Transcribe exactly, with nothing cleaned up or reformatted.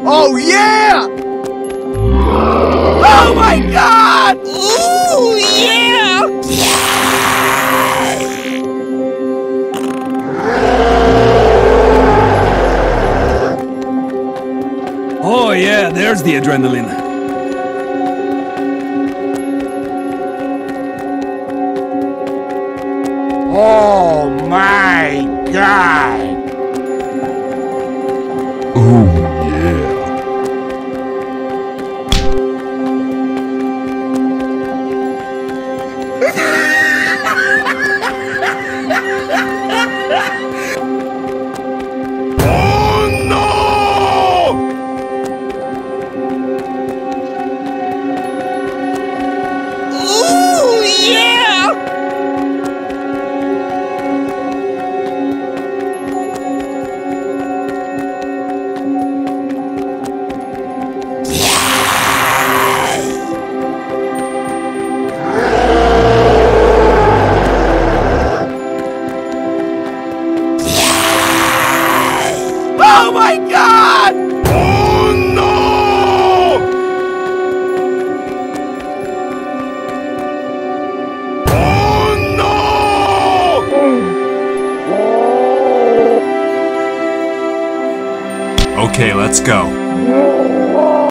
Oh yeah! Oh my god! Ooh, yeah! Oh yeah, there's the adrenaline. Oh my god! Oh yeah. Ooh, yeah! Oh my god! Oh no! Oh no! Okay, let's go.